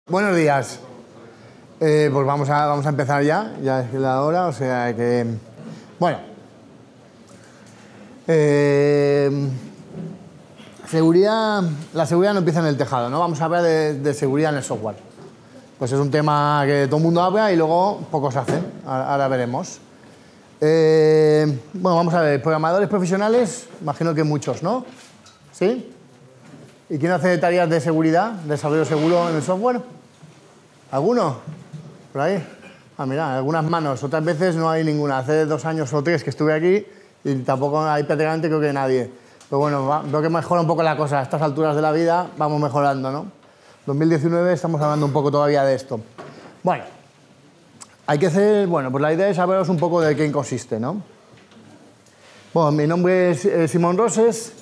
Buenos días. Pues vamos a empezar ya es la hora, o sea que... Bueno. La seguridad no empieza en el tejado, ¿no? Vamos a hablar de seguridad en el software. Pues es un tema que todo el mundo habla y luego pocos hacen, ahora veremos. Bueno, vamos a ver, programadores profesionales, imagino que muchos, ¿no? ¿Sí? ¿Y quién hace tareas de seguridad, desarrollo seguro en el software? ¿Alguno? ¿Por ahí? Ah, mira, algunas manos. Otras veces no hay ninguna. Hace 2 años o 3 que estuve aquí y tampoco hay prácticamente creo que nadie. Pero bueno, veo que mejora un poco la cosa. A estas alturas de la vida vamos mejorando, ¿no? 2019 estamos hablando un poco todavía de esto. Bueno, hay que hacer... Bueno, pues la idea es hablaros un poco de qué consiste, ¿no? Bueno, mi nombre es Simón Roses.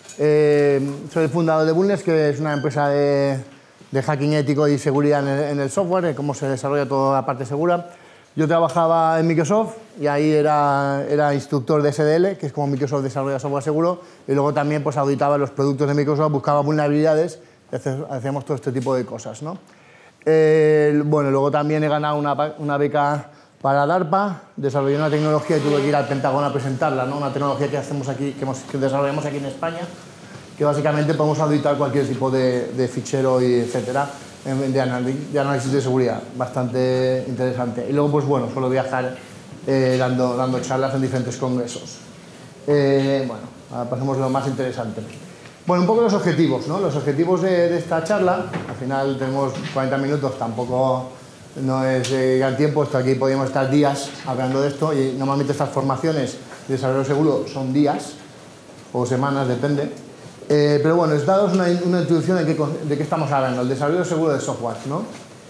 Soy el fundador de Bunless, que es una empresa de hacking ético y seguridad en el software, de cómo se desarrolla toda la parte segura. Yo trabajaba en Microsoft y ahí era instructor de SDL, que es como Microsoft desarrolla software seguro, y luego también pues, auditaba los productos de Microsoft, buscaba vulnerabilidades y hacíamos todo este tipo de cosas, ¿no? Bueno, luego también he ganado una beca para DARPA, desarrollé una tecnología y tuve que ir al Pentágono a presentarla, ¿no? Una tecnología que hacemos aquí, que desarrollamos aquí en España, que básicamente podemos auditar cualquier tipo de fichero y etcétera, de análisis de seguridad, bastante interesante. Y luego, pues bueno, suelo viajar dando charlas en diferentes congresos. Bueno, ahora pasemos a lo más interesante. Bueno, un poco los objetivos, ¿no? Los objetivos de esta charla, al final tenemos 40 minutos, tampoco no es gran tiempo, esto aquí podríamos estar días hablando de esto y normalmente estas formaciones de desarrollo seguro son días o semanas, depende. Pero bueno, es daros una introducción de qué estamos hablando, el desarrollo seguro de software, ¿no?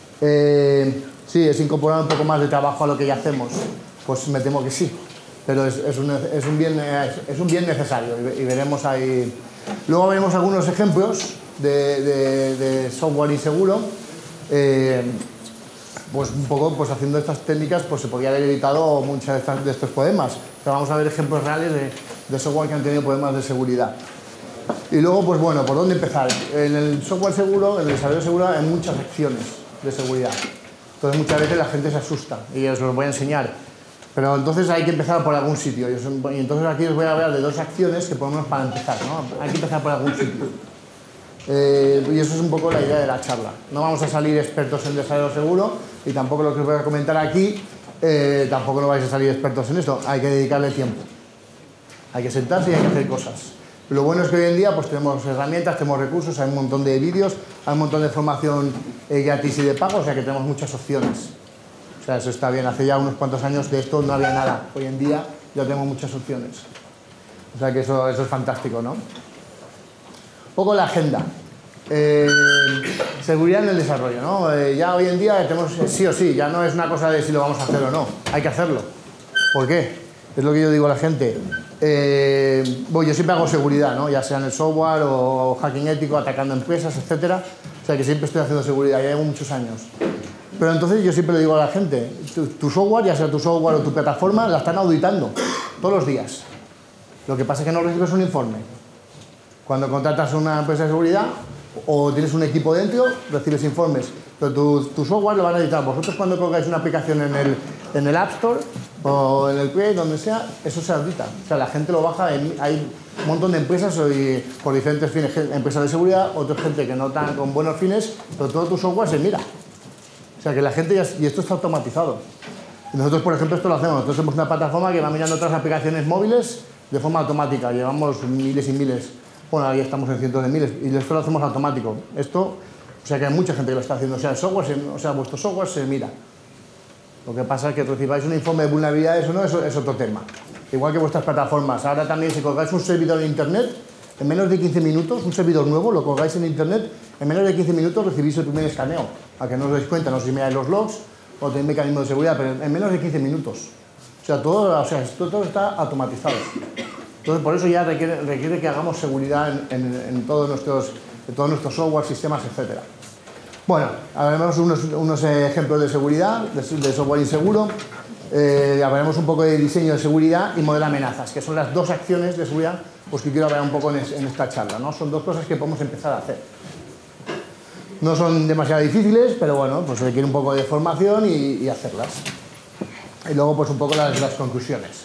Sí, es incorporar un poco más de trabajo a lo que ya hacemos, pues me temo que sí, pero es un bien necesario y veremos ahí. Luego veremos algunos ejemplos de software inseguro. Pues un poco pues haciendo estas técnicas pues se podría haber evitado muchos de estos problemas, pero vamos a ver ejemplos reales de software que han tenido problemas de seguridad. Y luego, pues bueno, ¿por dónde empezar? En el software seguro, en el desarrollo seguro, hay muchas acciones de seguridad. Entonces, muchas veces la gente se asusta y os lo voy a enseñar. Pero entonces hay que empezar por algún sitio. Y entonces aquí os voy a hablar de 2 acciones que ponemos para empezar, ¿no? Hay que empezar por algún sitio. Y eso es un poco la idea de la charla. No vamos a salir expertos en desarrollo seguro y tampoco lo que os voy a comentar aquí, tampoco no vais a salir expertos en esto. Hay que dedicarle tiempo. Hay que sentarse y hay que hacer cosas. Lo bueno es que hoy en día pues, tenemos herramientas, tenemos recursos, hay un montón de vídeos, hay un montón de formación gratis y de pago, o sea que tenemos muchas opciones. O sea, eso está bien. Hace ya unos cuantos años de esto no había nada. Hoy en día ya tenemos muchas opciones. O sea que eso es fantástico, ¿no? Un poco la agenda. Seguridad en el desarrollo, ¿no? Ya hoy en día tenemos sí o sí, ya no es una cosa de si lo vamos a hacer o no. Hay que hacerlo. ¿Por qué? Es lo que yo digo a la gente. Bueno, yo siempre hago seguridad, ¿no? Ya sea en el software o hacking ético, atacando empresas, etcétera. O sea que siempre estoy haciendo seguridad, ya llevo muchos años. Pero entonces yo siempre le digo a la gente, tu software, ya sea tu software o tu plataforma, la están auditando todos los días. Lo que pasa es que no recibes un informe. Cuando contratas una empresa de seguridad o tienes un equipo dentro, recibes informes. Pero tu software lo van a auditar. Vosotros cuando colgáis una aplicación en el App Store o en el Play, donde sea, eso se audita. O sea, la gente lo baja, hay un montón de empresas por diferentes fines, empresas de seguridad, otra gente que no están con buenos fines, pero todo tu software se mira. O sea, que la gente y esto está automatizado. Y nosotros, por ejemplo, esto lo hacemos. Nosotros somos una plataforma que va mirando otras aplicaciones móviles de forma automática. Llevamos miles y miles. Bueno, ahí estamos en cientos de miles. Y esto lo hacemos automático. Esto, o sea, que hay mucha gente que lo está haciendo. O sea, vuestro software se mira. Lo que pasa es que recibáis un informe de vulnerabilidades o no, eso es otro tema. Igual que vuestras plataformas. Ahora también, si colgáis un servidor en Internet, en menos de 15 minutos, un servidor nuevo, lo colgáis en Internet, en menos de 15 minutos recibís el primer escaneo. A que no os dais cuenta, no sé si miráis los logs o tenéis mecanismos de seguridad, pero en menos de 15 minutos. O sea, todo está automatizado. Entonces, por eso ya requiere que hagamos seguridad en todos nuestros software, sistemas, etc. Bueno, hablaremos unos ejemplos de seguridad, de software inseguro. Hablaremos un poco de diseño de seguridad y modelo de amenazas, que son las 2 acciones de seguridad pues, que quiero hablar un poco en esta charla, ¿no? Son 2 cosas que podemos empezar a hacer. No son demasiado difíciles, pero bueno, pues requiere un poco de formación y hacerlas. Y luego pues un poco las conclusiones.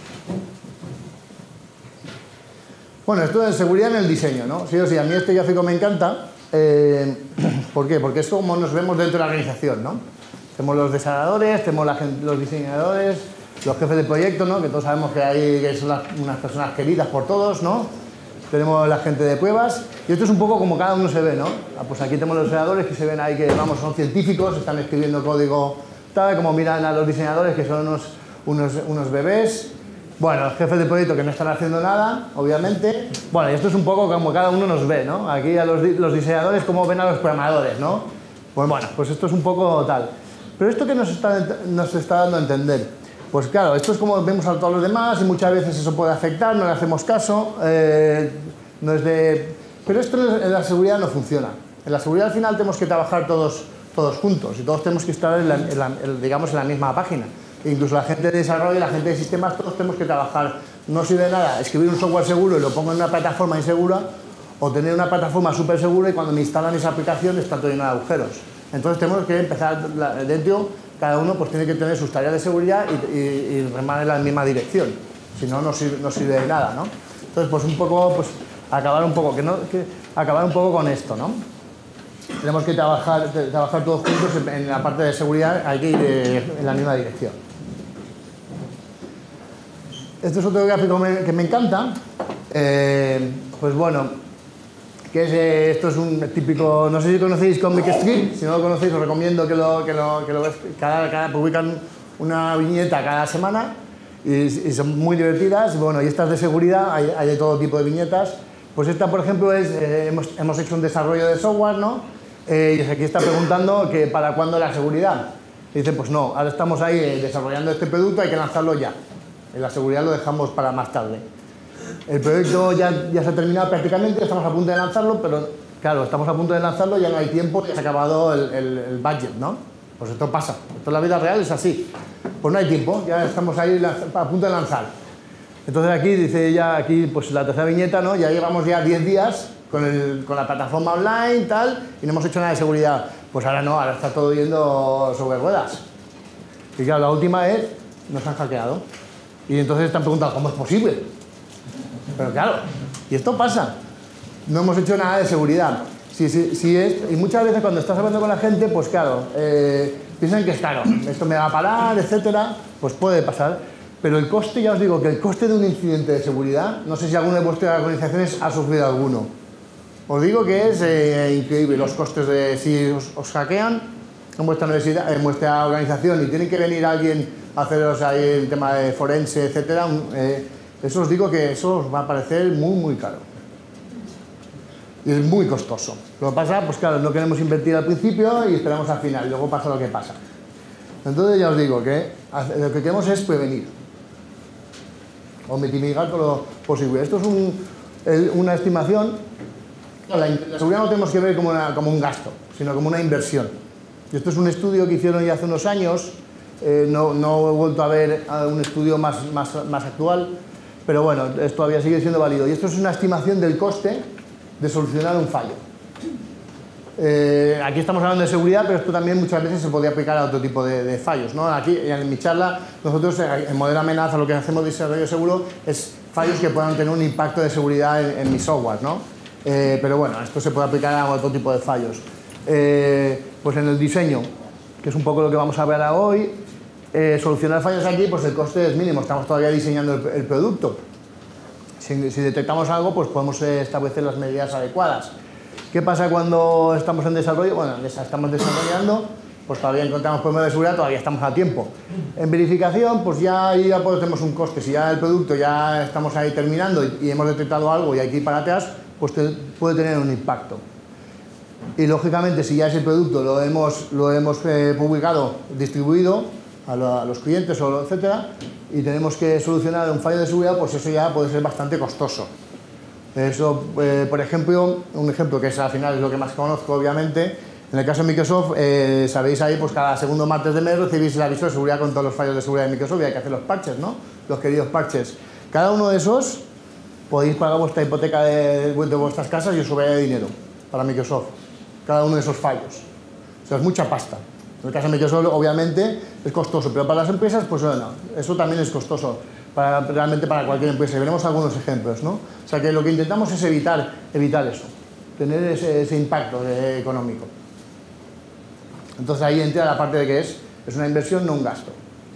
Bueno, esto de seguridad en el diseño, ¿no? Sí o sí, a mí este gráfico me encanta. ¿Por qué? Porque es como nos vemos dentro de la organización, ¿no? Tenemos los desarrolladores, tenemos los diseñadores, los jefes de proyecto, ¿no? Que todos sabemos que son unas personas queridas por todos, ¿no? Tenemos la gente de pruebas y esto es un poco como cada uno se ve, ¿no? Pues aquí tenemos los desarrolladores que se ven ahí que, vamos, son científicos, están escribiendo código tal, como miran a los diseñadores que son unos bebés. Bueno, los jefes de proyecto que no están haciendo nada, obviamente. Bueno, y esto es un poco como cada uno nos ve, ¿no? Aquí a los diseñadores como ven a los programadores, ¿no? Pues bueno, pues esto es un poco tal. Pero esto que nos está dando a entender, pues claro, esto es como vemos a todos los demás y muchas veces eso puede afectar, no le hacemos caso, no es de... Pero esto en la seguridad no funciona. En la seguridad al final tenemos que trabajar todos juntos y todos tenemos que estar digamos, en la misma página. Incluso la gente de desarrollo y la gente de sistemas, todos tenemos que trabajar. No sirve de nada escribir un software seguro y lo pongo en una plataforma insegura o tener una plataforma súper segura y cuando me instalan esa aplicación está todo lleno de agujeros. Entonces tenemos que empezar dentro, cada uno pues tiene que tener sus tareas de seguridad y remar en la misma dirección. Si no, no sirve de nada, ¿no? Entonces, pues un poco, pues acabar un poco con esto, ¿no? Tenemos que trabajar todos juntos en la parte de seguridad, hay que ir en la misma dirección. Este es otro gráfico que me encanta. Pues bueno, esto es un típico, no sé si conocéis Comic Strip, si no lo conocéis os recomiendo que lo veáis. Publican una viñeta cada semana y son muy divertidas. Y bueno, y estas de seguridad, hay de todo tipo de viñetas. Pues esta, por ejemplo, hemos hecho un desarrollo de software, ¿no? Y aquí está preguntando que para cuándo la seguridad. Y dice, pues no, ahora estamos ahí desarrollando este producto, hay que lanzarlo ya. Y la seguridad lo dejamos para más tarde. El proyecto ya se ha terminado prácticamente, estamos a punto de lanzarlo, pero claro, estamos a punto de lanzarlo, ya no hay tiempo, ya se ha acabado el budget, ¿no? Pues esto pasa, esto en la vida real es así. Pues no hay tiempo, ya estamos ahí a punto de lanzar. Entonces aquí dice ya, aquí pues la tercera viñeta, ¿no? Ya llevamos ya 10 días con la plataforma online tal, y no hemos hecho nada de seguridad. Pues ahora no, ahora está todo yendo sobre ruedas. Y claro, la última es, nos han hackeado. Y entonces están preguntando, ¿cómo es posible? Pero claro, y esto pasa. No hemos hecho nada de seguridad. Y muchas veces cuando estás hablando con la gente, pues claro, piensan que es caro, esto me va a parar, etcétera, pues puede pasar. Pero el coste, ya os digo, que el coste de un incidente de seguridad, no sé si alguna de vuestras organizaciones ha sufrido alguno. Os digo que es increíble los costes de si os hackean en vuestra universidad, en vuestra organización y tiene que venir alguien a haceros ahí el tema de forense, etcétera. Eso os digo que eso os va a parecer muy, muy caro. Y es muy costoso. Lo que pasa, pues claro, no queremos invertir al principio y esperamos al final, y luego pasa lo que pasa. Entonces ya os digo que lo que queremos es prevenir o mitigar todo lo posible. Esto es una estimación. La seguridad no tenemos que ver como un gasto, sino como una inversión. Y esto es un estudio que hicieron ya hace unos años. No he vuelto a ver un estudio más actual, pero bueno, esto todavía sigue siendo válido. Y esto es una estimación del coste de solucionar un fallo. Aquí estamos hablando de seguridad, pero esto también muchas veces se podría aplicar a otro tipo de fallos, ¿no? Aquí, en mi charla, nosotros en Modelo Amenaza lo que hacemos de desarrollo seguro es fallos que puedan tener un impacto de seguridad en mi software, ¿no? Pero bueno, esto se puede aplicar a otro tipo de fallos. Pues en el diseño, que es un poco lo que vamos a ver hoy, solucionar fallos aquí, pues el coste es mínimo, estamos todavía diseñando el producto. Si detectamos algo, pues podemos establecer las medidas adecuadas. ¿Qué pasa cuando estamos en desarrollo? Bueno, estamos desarrollando, pues todavía encontramos problemas de seguridad, todavía estamos a tiempo. En verificación, pues ya pues tenemos un coste. Si ya el producto ya estamos ahí terminando y hemos detectado algo y hay que ir para atrás, pues puede tener un impacto. Y lógicamente, si ya ese producto lo hemos publicado, distribuido a los clientes, etcétera, y tenemos que solucionar un fallo de seguridad, pues eso ya puede ser bastante costoso. Eso, por ejemplo, un ejemplo que es al final es lo que más conozco, obviamente. En el caso de Microsoft, sabéis ahí, pues cada segundo martes de mes recibís el aviso de seguridad con todos los fallos de seguridad de Microsoft y hay que hacer los parches, ¿no? Los queridos parches. Cada uno de esos podéis pagar vuestra hipoteca de vuestras casas y os sobraría dinero para Microsoft. cada uno de esos fallos. O sea, es mucha pasta. En el caso de Microsoft, obviamente, es costoso, pero para las empresas, pues bueno, eso también es costoso, realmente para cualquier empresa. Y veremos algunos ejemplos, ¿no? O sea, que lo que intentamos es evitar eso, tener ese impacto económico. Entonces ahí entra la parte de que es una inversión, no un gasto.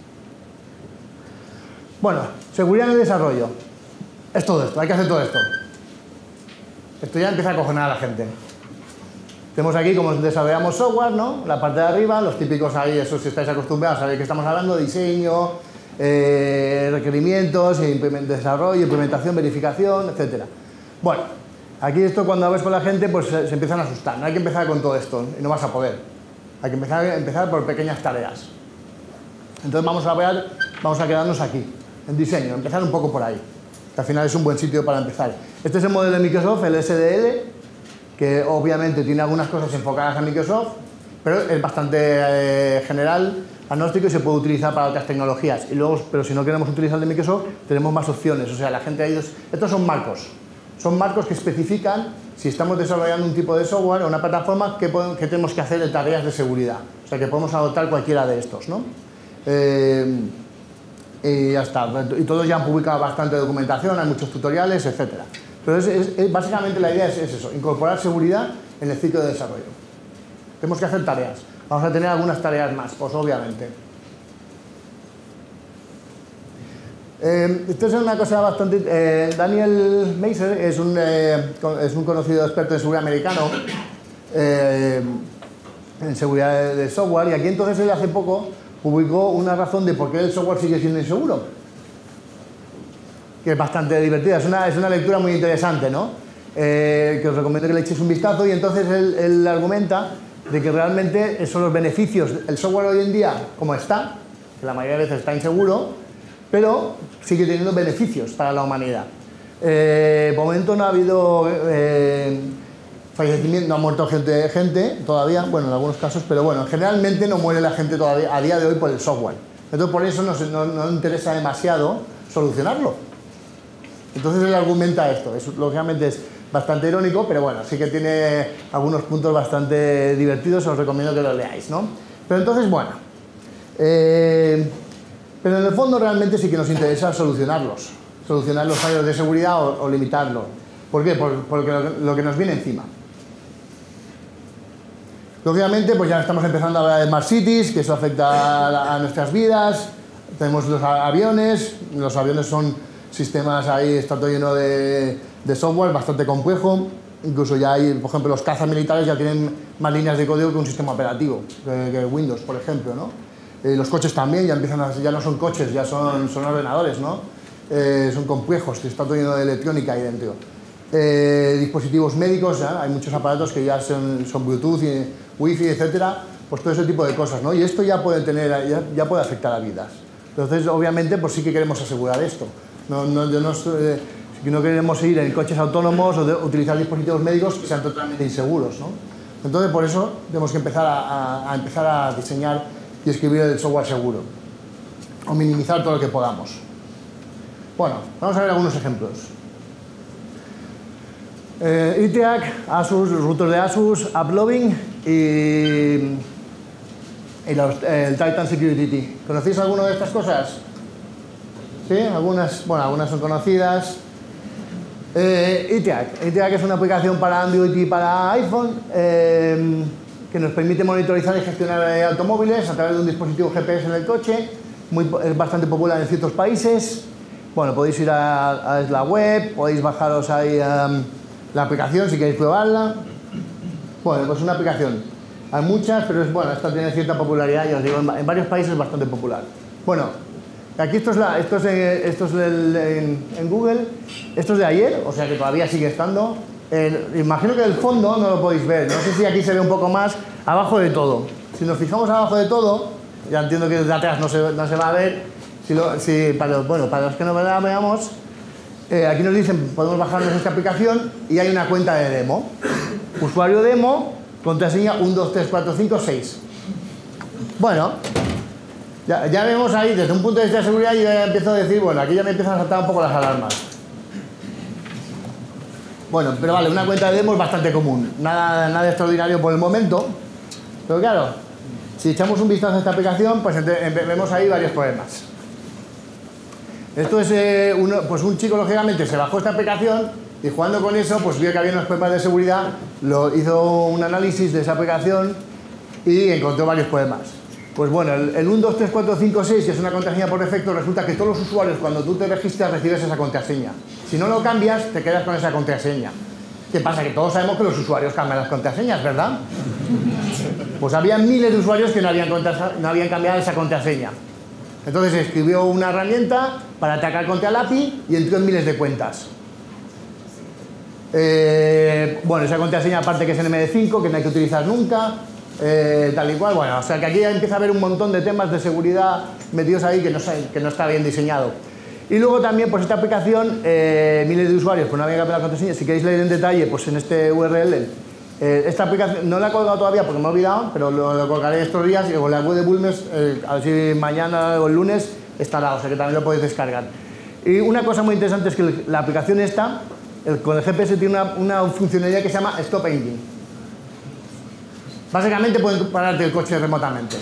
Bueno, seguridad en el desarrollo. Es todo esto, hay que hacer todo esto. Esto ya empieza a acojonar a la gente. Tenemos aquí cómo desarrollamos software, ¿no? La parte de arriba, los típicos ahí, eso si estáis acostumbrados a ver que estamos hablando, diseño, requerimientos, desarrollo, implementación, verificación, etc. Bueno, aquí esto cuando hablas con la gente pues se empiezan a asustar. No hay que empezar con todo esto y no vas a poder. Hay que empezar por pequeñas tareas. Entonces vamos a quedarnos aquí, en diseño, empezar un poco por ahí, que al final es un buen sitio para empezar. Este es el modelo de Microsoft, el SDL, que obviamente tiene algunas cosas enfocadas a Microsoft, pero es bastante general, agnóstico y se puede utilizar para otras tecnologías. Y luego, pero si no queremos utilizar el de Microsoft, tenemos más opciones. O sea, la gente ha ido... Estos son marcos que especifican si estamos desarrollando un tipo de software o una plataforma que tenemos que hacer de tareas de seguridad. O sea, que podemos adoptar cualquiera de estos, ¿no? Y ya está. Y todos ya han publicado bastante documentación, hay muchos tutoriales, etc. Entonces, básicamente la idea es eso, incorporar seguridad en el ciclo de desarrollo. Tenemos que hacer tareas. Vamos a tener algunas tareas más, pues obviamente. Esto es una cosa bastante... Daniel Meiser es un conocido experto en seguridad americano, en seguridad de software, y aquí entonces él hace poco publicó una razón de por qué el software sigue siendo inseguro, que es bastante divertida, es una lectura muy interesante, ¿no? Que os recomiendo que le echéis un vistazo, y entonces él argumenta de que realmente son los beneficios. El software hoy en día, como está, que la mayoría de veces está inseguro, pero sigue teniendo beneficios para la humanidad. Por momento no ha habido fallecimiento, no ha muerto gente todavía, bueno, en algunos casos, pero bueno, generalmente no muere la gente todavía a día de hoy por el software. Entonces por eso no interesa demasiado solucionarlo. Entonces él argumenta esto, lógicamente es bastante irónico, pero bueno, sí que tiene algunos puntos bastante divertidos, os recomiendo que lo leáis, ¿no? Pero entonces, bueno, pero en el fondo realmente sí que nos interesa solucionar los fallos de seguridad o limitarlo. ¿Por qué? Porque lo que nos viene encima. Lógicamente, pues ya estamos empezando a hablar de Smart Cities, que eso afecta a nuestras vidas. Tenemos los aviones son sistemas ahí, está todo lleno de software bastante complejo. Incluso ya hay, por ejemplo, los cazas militares ya tienen más líneas de código que un sistema operativo, que Windows, por ejemplo, ¿no? Los coches también ya no son coches, ya son ordenadores, ¿no? Son complejos, está todo lleno de electrónica ahí dentro. Dispositivos médicos, ¿eh? Hay muchos aparatos que ya son Bluetooth, Wi-Fi, etcétera, pues todo ese tipo de cosas, ¿no? Y esto ya puede afectar a vidas. Entonces, obviamente, pues sí que queremos asegurar esto. No queremos ir en coches autónomos o utilizar dispositivos médicos que sean totalmente inseguros, ¿no? Entonces, por eso tenemos que empezar a diseñar y escribir el software seguro, o minimizar todo lo que podamos. Bueno, vamos a ver algunos ejemplos. ITAC, Asus, los routers de Asus, AppLovin y el Titan Security. ¿Conocéis alguna de estas cosas? ¿Sí? Algunas son conocidas. ITAC es una aplicación para Android y para iPhone que nos permite monitorizar y gestionar automóviles a través de un dispositivo GPS en el coche. Es bastante popular en ciertos países. Bueno, podéis ir a la web, podéis bajaros ahí la aplicación si queréis probarla. Bueno, pues una aplicación. Hay muchas, pero esta tiene cierta popularidad, ya os digo, en varios países es bastante popular. Bueno, aquí esto es en Google, esto es de ayer, o sea que todavía sigue estando. Imagino que el fondo no lo podéis ver, no sé si aquí se ve un poco más, abajo de todo. Si nos fijamos abajo de todo, ya entiendo que desde atrás no se va a ver, para los que no la veamos, aquí nos dicen, podemos bajarnos esta aplicación y hay una cuenta de demo. Usuario demo, contraseña 1, 2, 3, 4, 5, 6. Bueno, ya vemos ahí, desde un punto de vista de seguridad, yo ya empiezo a decir, bueno, aquí ya me empiezan a saltar un poco las alarmas. Bueno, pero vale, una cuenta de demo es bastante común. Nada extraordinario por el momento. Pero claro, si echamos un vistazo a esta aplicación, pues vemos ahí varios problemas. Esto es pues un chico, lógicamente, se bajó esta aplicación y jugando con eso, pues vio que había unos problemas de seguridad, hizo un análisis de esa aplicación y encontró varios problemas. Pues bueno, el 1, 2, 3, 4, 5, 6, que es una contraseña por defecto, resulta que todos los usuarios, cuando tú te registras, recibes esa contraseña. Si no lo cambias, te quedas con esa contraseña. ¿Qué pasa? Que todos sabemos que los usuarios cambian las contraseñas, ¿verdad? Pues había miles de usuarios que no habían cambiado esa contraseña. Entonces escribió una herramienta para atacar contra el API y entró en miles de cuentas. Bueno, esa contraseña aparte que es NMD5, que no hay que utilizar nunca, tal y cual. Bueno, o sea que aquí empieza a haber un montón de temas de seguridad metidos ahí que no está bien diseñado. Y luego también, pues esta aplicación, miles de usuarios, pues no había cambiado la contraseña. Si queréis leer en detalle, pues en este URL, esta aplicación no la he colgado todavía porque me he olvidado, pero lo colgaré estos días y con la web de Bulmes, a ver si mañana o el lunes estará, o sea que también lo podéis descargar. Y una cosa muy interesante es que la aplicación esta, con el GPS tiene una funcionalidad que se llama Stop Engine. Básicamente pueden pararte el coche remotamente.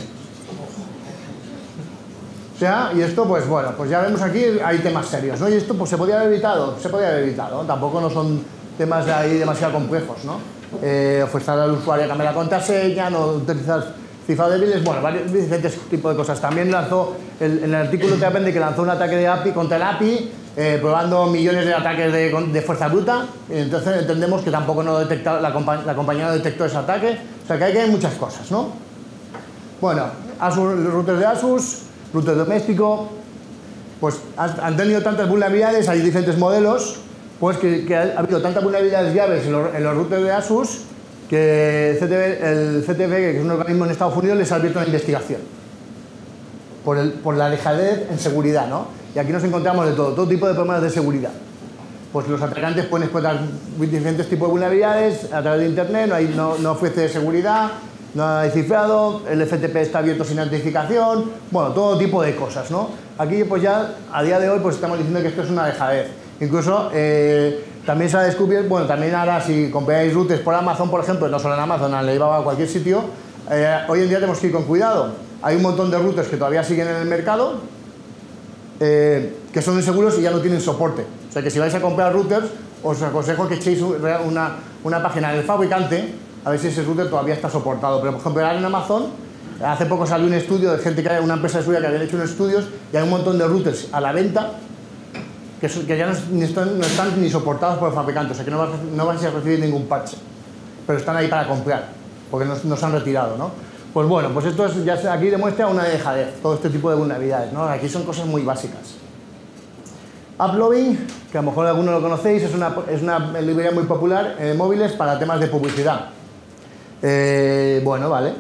O sea, y esto pues bueno, pues ya vemos aquí hay temas serios, ¿no? Y esto pues se podía haber evitado, ¿no? Tampoco no son temas de ahí demasiado complejos, ¿no? Forzar al usuario a cambiar la contraseña, no utilizar cifrados débiles, bueno, diferentes tipos de cosas. También lanzó, en el artículo te aprende que lanzó un ataque de API contra el API, probando millones de ataques de fuerza bruta, y entonces entendemos que tampoco no la compañía no detectó ese ataque, o sea que hay muchas cosas, ¿no? Bueno, los routers de Asus, router doméstico, pues han tenido tantas vulnerabilidades, hay diferentes modelos, pues que ha habido tantas vulnerabilidades llaves en los routers de Asus que el CTF, que es un organismo en Estados Unidos, les ha abierto una investigación por la dejadez en seguridad, ¿no? Y aquí nos encontramos de todo tipo de problemas de seguridad. Pues los atacantes pueden explotar diferentes tipos de vulnerabilidades a través de Internet, no ofrece seguridad, no hay cifrado, el FTP está abierto sin notificación, bueno, todo tipo de cosas, ¿no? Aquí pues ya, a día de hoy, pues estamos diciendo que esto es una dejadez. Incluso también se ha descubierto, bueno, también ahora si compráis routers por Amazon, por ejemplo, no solo en Amazon, en Alibaba o cualquier sitio, hoy en día tenemos que ir con cuidado. Hay un montón de routers que todavía siguen en el mercado, que son inseguros y ya no tienen soporte. O sea que si vais a comprar routers, os aconsejo que echéis una página del fabricante a ver si ese router todavía está soportado. Pero por ejemplo, ahora en Amazon, hace poco salió un estudio de gente una empresa de seguridad que habían hecho unos estudios y hay un montón de routers a la venta que ya no están ni soportados por el fabricante, o sea que no vais a recibir ningún parche, pero están ahí para comprar, porque no se han retirado, ¿no? Pues bueno, pues esto aquí demuestra una dejadez, todo este tipo de vulnerabilidades, ¿no? Aquí son cosas muy básicas. AppLovin, que a lo mejor alguno lo conocéis, es una librería muy popular en móviles para temas de publicidad. Bueno, vale.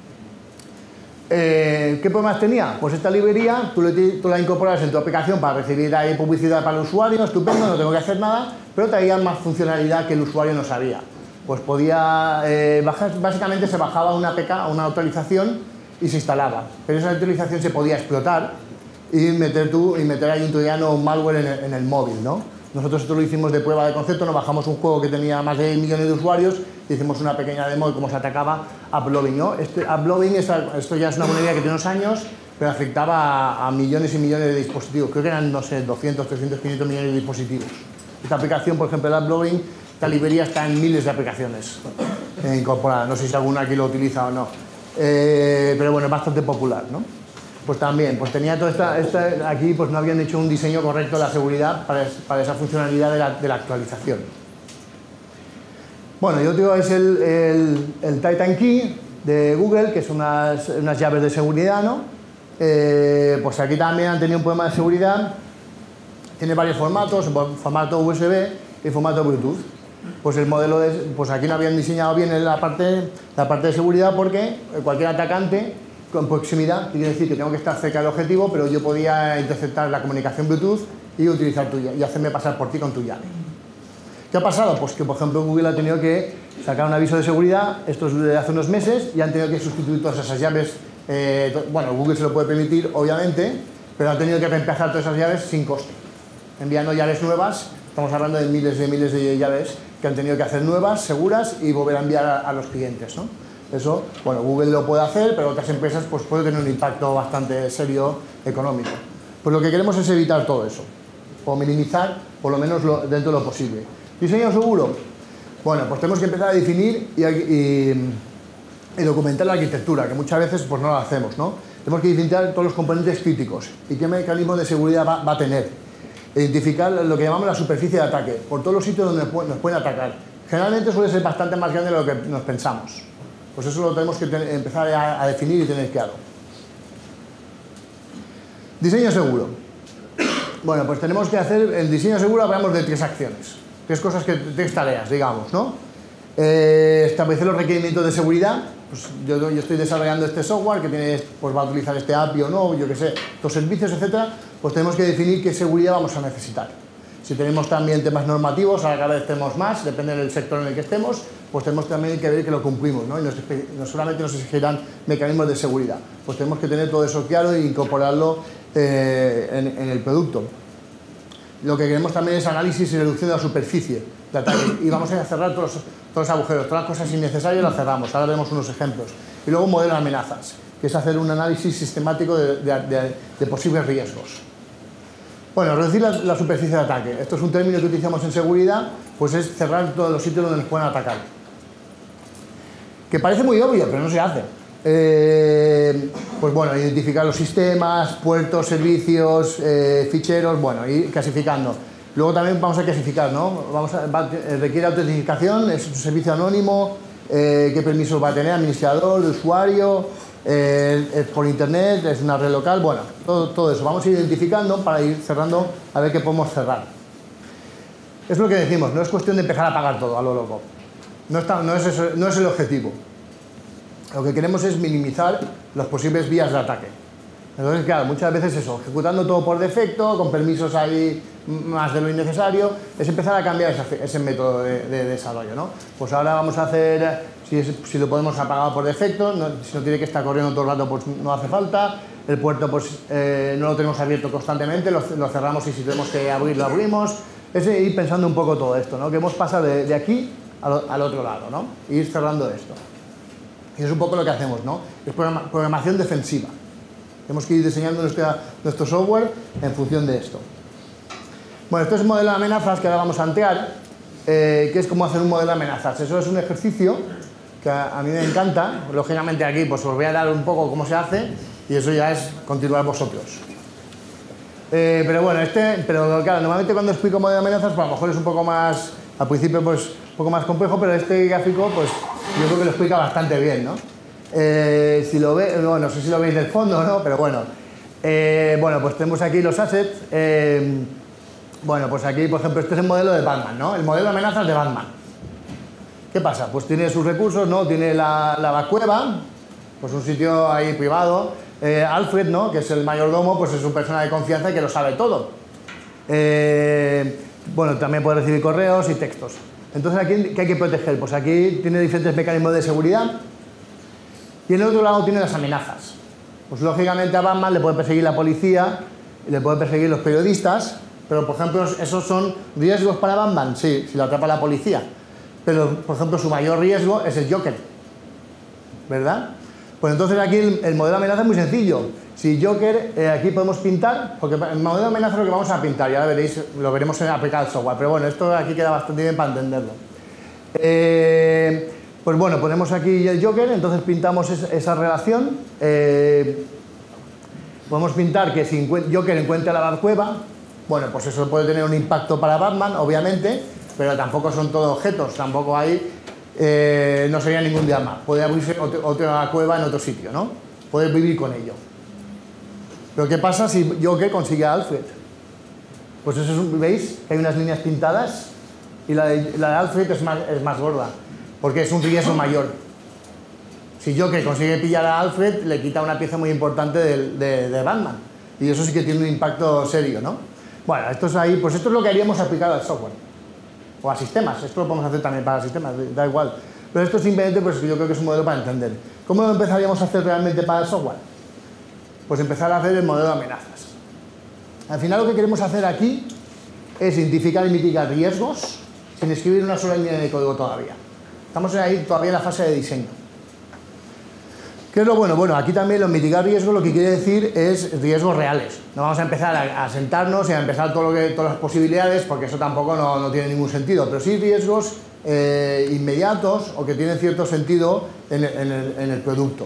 ¿Qué problemas tenía? Pues esta librería tú la incorporas en tu aplicación para recibir ahí publicidad para el usuario, estupendo, no tengo que hacer nada, pero traía más funcionalidad que el usuario no sabía. Pues podía básicamente se bajaba una APK, una actualización y se instalaba, pero esa actualización se podía explotar y meter ahí un troyano o un malware en el móvil, ¿no? Nosotros esto lo hicimos de prueba de concepto, nos bajamos un juego que tenía más de 1 millones de usuarios y hicimos una pequeña demo de cómo se atacaba AppLovin, ¿no? AppLovin, esto ya es una vulnerabilidad que tiene unos años, pero afectaba a millones y millones de dispositivos. Creo que eran, no sé, 200, 300, 500 millones de dispositivos. Esta aplicación, por ejemplo, el AppLovin, esta librería está en miles de aplicaciones incorporadas. No sé si alguna aquí lo utiliza o no. Pero bueno, es bastante popular, ¿no? Pues también, pues tenía toda aquí pues no habían hecho un diseño correcto de la seguridad para esa funcionalidad de la actualización. Bueno, y otro es el Titan Key de Google, que son unas llaves de seguridad, ¿no? Pues aquí también han tenido un problema de seguridad. Tiene varios formatos, formato USB y formato Bluetooth. Pues el modelo pues aquí no habían diseñado bien la parte de seguridad porque cualquier atacante con proximidad, quiere decir que tengo que estar cerca del objetivo, pero yo podía interceptar la comunicación Bluetooth y utilizar tuya y hacerme pasar por ti con tu llave. ¿Qué ha pasado? Pues que, por ejemplo, Google ha tenido que sacar un aviso de seguridad, esto es de hace unos meses, y han tenido que sustituir todas esas llaves. Bueno, Google se lo puede permitir, obviamente, pero han tenido que reemplazar todas esas llaves sin coste, enviando llaves nuevas. Estamos hablando de miles de llaves que han tenido que hacer nuevas, seguras y volver a enviar a los clientes, ¿no? Eso, bueno, Google lo puede hacer, pero otras empresas pues, puede tener un impacto bastante serio económico. Pues lo que queremos es evitar todo eso, o minimizar, por lo menos dentro de lo posible. ¿Diseño seguro? Bueno, pues tenemos que empezar a definir y documentar la arquitectura, que muchas veces pues, no lo hacemos, ¿no? Tenemos que identificar todos los componentes críticos y qué mecanismos de seguridad va a tener. Identificar lo que llamamos la superficie de ataque, por todos los sitios donde nos pueden atacar. Generalmente suele ser bastante más grande de lo que nos pensamos. Pues eso lo tenemos que empezar a definir y tener claro. Diseño seguro. Bueno, pues tenemos que hacer el diseño seguro, hablamos de 3 acciones. 3 tareas, digamos, ¿no? Establecer los requerimientos de seguridad. Pues yo estoy desarrollando este software que tiene, pues va a utilizar este API o no, yo qué sé, los servicios, etcétera. Pues tenemos que definir qué seguridad vamos a necesitar. Si tenemos también temas normativos, ahora cada vez tenemos más, depende del sector en el que estemos, pues tenemos también que ver que lo cumplimos, ¿no? Y no solamente nos exigirán mecanismos de seguridad, pues tenemos que tener todo eso claro e incorporarlo en el producto. Lo que queremos también es análisis y reducción de la superficie de ataque, y vamos a cerrar todos los agujeros, todas las cosas innecesarias las cerramos. Ahora vemos unos ejemplos. Y luego un modelo de amenazas, que es hacer un análisis sistemático de posibles riesgos. Bueno, reducir la superficie de ataque. Esto es un término que utilizamos en seguridad, pues es cerrar todos los sitios donde nos pueden atacar. Que parece muy obvio, pero no se hace. Pues bueno, identificar los sistemas, puertos, servicios, ficheros, bueno, ir clasificando. Luego también vamos a clasificar, ¿no? Requiere autentificación, es un servicio anónimo, qué permisos va a tener, administrador, usuario, es por internet, es una red local, bueno, todo eso. Vamos a ir identificando para ir cerrando a ver qué podemos cerrar. Es lo que decimos, no es cuestión de empezar a pagar todo a lo loco. No es el objetivo. Lo que queremos es minimizar las posibles vías de ataque. Entonces, claro, muchas veces eso, ejecutando todo por defecto, con permisos ahí más de lo innecesario, es empezar a cambiar ese método de desarrollo, ¿no? Pues ahora vamos a hacer, si lo podemos apagar por defecto, si no tiene que estar corriendo todo el rato, pues no hace falta. El puerto, pues no lo tenemos abierto constantemente, lo cerramos y si tenemos que abrir, lo abrimos. Es ir pensando un poco todo esto, ¿no? Que hemos pasado de aquí al otro lado, ¿no? Ir cerrando esto. Y es un poco lo que hacemos, ¿no? Es programación defensiva. Tenemos que ir diseñando nuestro software en función de esto. Bueno, esto es un modelo de amenazas que ahora vamos a ampliar, que es cómo hacer un modelo de amenazas. Eso es un ejercicio que a mí me encanta. Lógicamente aquí pues os voy a dar un poco cómo se hace y eso ya es continuar vosotros. Pero bueno, pero claro, normalmente cuando explico modelo de amenazas, pues a lo mejor es un poco más, al principio pues un poco más complejo, pero este gráfico pues yo creo que lo explica bastante bien, ¿no? Si lo veis, bueno, no sé si lo veis del fondo, ¿no? Pero bueno, bueno, pues tenemos aquí los assets. Bueno, pues aquí, por ejemplo, este es el modelo de Batman, ¿no? El modelo de amenazas de Batman. ¿Qué pasa? Pues tiene sus recursos, ¿no? Tiene la cueva, pues un sitio ahí privado. Alfred, ¿no? Que es el mayordomo, pues es una persona de confianza y que lo sabe todo. Bueno, también puede recibir correos y textos. Entonces, ¿aquí qué hay que proteger? Pues aquí tiene diferentes mecanismos de seguridad. Y en el otro lado tiene las amenazas. Pues lógicamente a Batman le puede perseguir la policía, le puede perseguir los periodistas, pero por ejemplo, ¿esos son riesgos para Batman? Sí, si lo atrapa la policía. Pero, por ejemplo, su mayor riesgo es el Joker, ¿verdad? Pues entonces aquí el modelo de amenaza es muy sencillo. Si Joker, aquí podemos pintar, porque el modelo de amenaza es lo que vamos a pintar, ya veréis, lo veremos en aplicar el software, pero bueno, esto aquí queda bastante bien para entenderlo. Pues bueno, ponemos aquí el Joker, entonces pintamos esa relación. Podemos pintar que si Joker encuentra la Batcueva, bueno, pues eso puede tener un impacto para Batman, obviamente, pero tampoco son todos objetos, tampoco hay, no sería ningún diamante. Puede abrirse otra cueva en otro sitio, ¿no? Puede vivir con ello. Pero ¿qué pasa si Joker consigue a Alfred? Pues eso es, ¿veis? Hay unas líneas pintadas y la de Alfred es más gorda, porque es un riesgo mayor. Si Joker consigue pillar a Alfred, le quita una pieza muy importante de Batman. Y eso sí que tiene un impacto serio, ¿no? Bueno, esto es ahí, pues esto es lo que haríamos aplicado al software. O a sistemas, esto lo podemos hacer también para sistemas, da igual. Pero esto simplemente, pues yo creo que es un modelo para entender. ¿Cómo lo empezaríamos a hacer realmente para el software? Pues empezar a hacer el modelo de amenazas. Al final lo que queremos hacer aquí es identificar y mitigar riesgos sin escribir una sola línea de código todavía. Estamos ahí todavía en la fase de diseño. ¿Qué es lo bueno? Bueno, aquí también lo mitigar riesgos lo que quiere decir es riesgos reales. No vamos a empezar a sentarnos y a empezar todas las posibilidades, porque eso tampoco no tiene ningún sentido, pero sí riesgos inmediatos o que tienen cierto sentido en el producto.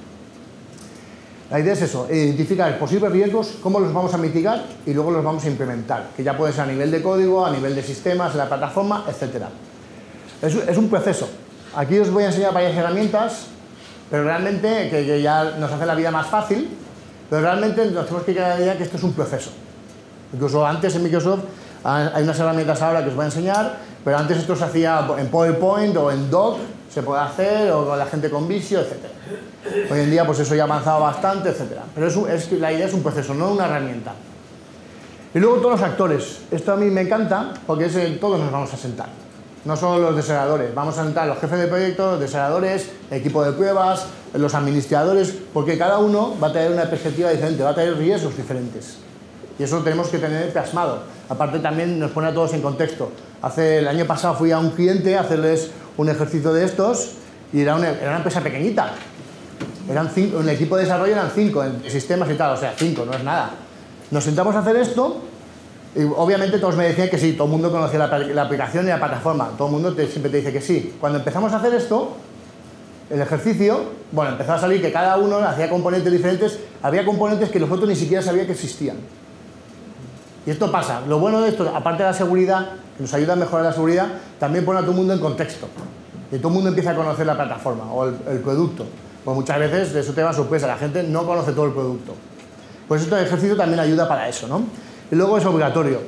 La idea es eso, identificar posibles riesgos, cómo los vamos a mitigar y luego los vamos a implementar, que ya puede ser a nivel de código, a nivel de sistemas, en la plataforma, etc. Es un proceso. Aquí os voy a enseñar varias herramientas, pero realmente que ya nos hace la vida más fácil, pero realmente nos tenemos que quedar la idea que esto es un proceso. Incluso antes en Microsoft hay unas herramientas ahora que os voy a enseñar, pero antes esto se hacía en PowerPoint o en Doc, se puede hacer, o con la gente con Visio, etc. Hoy en día pues eso ya ha avanzado bastante, etc. Pero la idea es un proceso, no una herramienta. Y luego todos los actores. Esto a mí me encanta porque todos nos vamos a sentar. No solo los desarrolladores, vamos a sentar los jefes de proyecto, los desarrolladores, el equipo de pruebas, los administradores, porque cada uno va a tener una perspectiva diferente, va a tener riesgos diferentes. Y eso lo tenemos que tener plasmado. Aparte también nos pone a todos en contexto. El año pasado fui a un cliente a hacerles un ejercicio de estos y era una empresa pequeñita. Eran 5, en el equipo de desarrollo eran 5 en sistemas y tal, o sea, 5, no es nada. Nos sentamos a hacer esto y obviamente todos me decían que sí, todo el mundo conocía la aplicación y la plataforma, todo el mundo siempre te dice que sí. Cuando empezamos a hacer esto, el ejercicio, bueno, empezó a salir que cada uno hacía componentes diferentes, había componentes que los otros ni siquiera sabían que existían. Y esto pasa. Lo bueno de esto, aparte de la seguridad, que nos ayuda a mejorar la seguridad, también pone a todo el mundo en contexto. Y todo el mundo empieza a conocer la plataforma o el producto. Pues muchas veces de eso te va sorpresa, la gente no conoce todo el producto. Pues este ejercicio también ayuda para eso, ¿no? Y luego es obligatorio.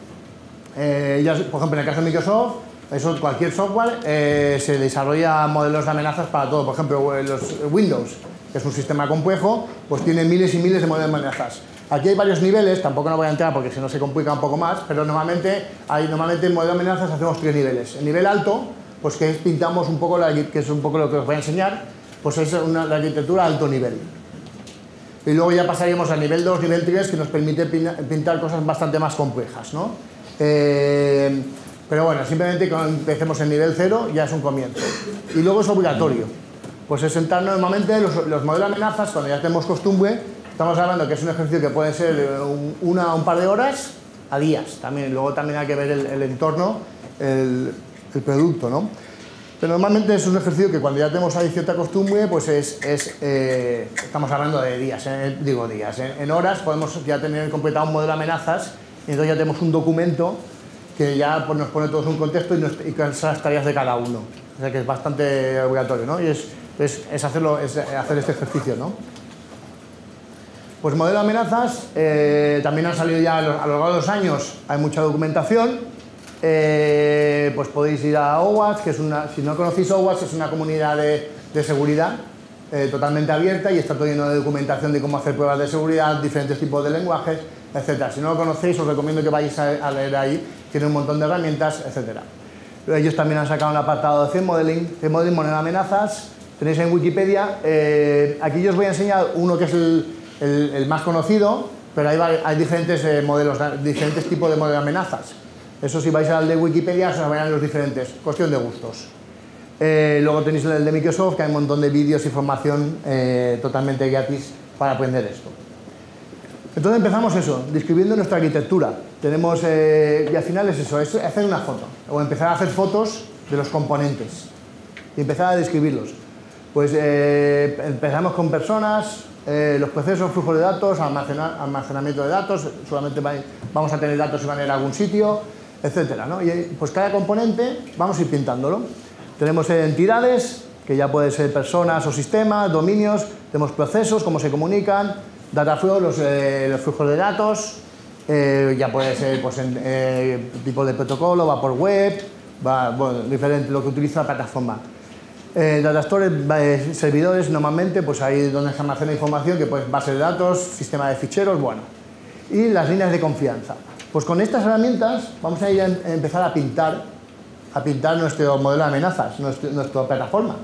Ya, por ejemplo, en el caso de Microsoft, cualquier software se desarrolla modelos de amenazas para todo. Por ejemplo, los Windows, que es un sistema complejo, pues tiene miles y miles de modelos de amenazas. Aquí hay varios niveles, tampoco no voy a entrar porque si no se complica un poco más, pero normalmente en modelo de amenazas hacemos 3 niveles. El nivel alto, pues que pintamos un poco, que es un poco lo que os voy a enseñar, pues es la arquitectura alto nivel. Y luego ya pasaríamos al nivel 2, nivel 3, que nos permite pintar cosas bastante más complejas, ¿no? Pero bueno, simplemente cuando empecemos en nivel 0 ya es un comienzo. Y luego es obligatorio. Pues es sentarnos normalmente los modelos de amenazas, cuando ya tenemos costumbre, estamos hablando que es un ejercicio que puede ser un par de horas a días. Luego también hay que ver el entorno, el producto, ¿no? Pero normalmente es un ejercicio que cuando ya tenemos ahí cierta costumbre, pues estamos hablando de días, en horas podemos ya tener completado un modelo de amenazas y entonces ya tenemos un documento que ya pues, nos pone todos un contexto y con las tareas de cada uno. O sea que es bastante obligatorio, ¿no? Y es hacer este ejercicio, ¿no? Pues modelo de amenazas, también han salido ya a lo largo de los años, hay mucha documentación. Pues podéis ir a OWASP, que es si no conocéis OWASP, es una comunidad de seguridad totalmente abierta y está todo lleno de documentación de cómo hacer pruebas de seguridad, diferentes tipos de lenguajes, etc. Si no lo conocéis, os recomiendo que vayáis a leer ahí, tiene un montón de herramientas, etc. Ellos también han sacado un apartado de Threat Modeling, modelo de amenazas, tenéis en Wikipedia. Aquí yo os voy a enseñar uno que es el más conocido, pero hay diferentes modelos, diferentes tipos de modelos de amenazas. Eso si vais al de Wikipedia os verán los diferentes, cuestión de gustos. Luego tenéis el de Microsoft, que hay un montón de vídeos y formación totalmente gratis para aprender esto. Entonces empezamos eso, describiendo nuestra arquitectura. Tenemos, y al final es eso, es hacer una foto, o empezar a hacer fotos de los componentes y empezar a describirlos. Pues empezamos con personas, los procesos, flujos de datos, almacenamiento de datos, solamente vamos a tener datos y van a ir a algún sitio, etcétera, ¿no? Y pues cada componente vamos a ir pintándolo. Tenemos entidades, que ya pueden ser personas o sistemas, dominios, tenemos procesos, cómo se comunican, data flow, los flujos de datos, ya puede ser pues, tipo de protocolo, va por web, bueno, diferente lo que utiliza la plataforma. Data storage, servidores, normalmente, pues ahí donde se almacena información, que pues base de datos, sistema de ficheros, bueno. Y las líneas de confianza. Pues con estas herramientas vamos a ir a empezar a pintar nuestro modelo de amenazas, nuestra plataforma.